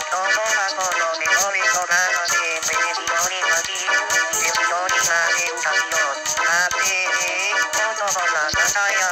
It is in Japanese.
の箱のメモリとなのでメディオになりメディオになれる旅を待って子供な方や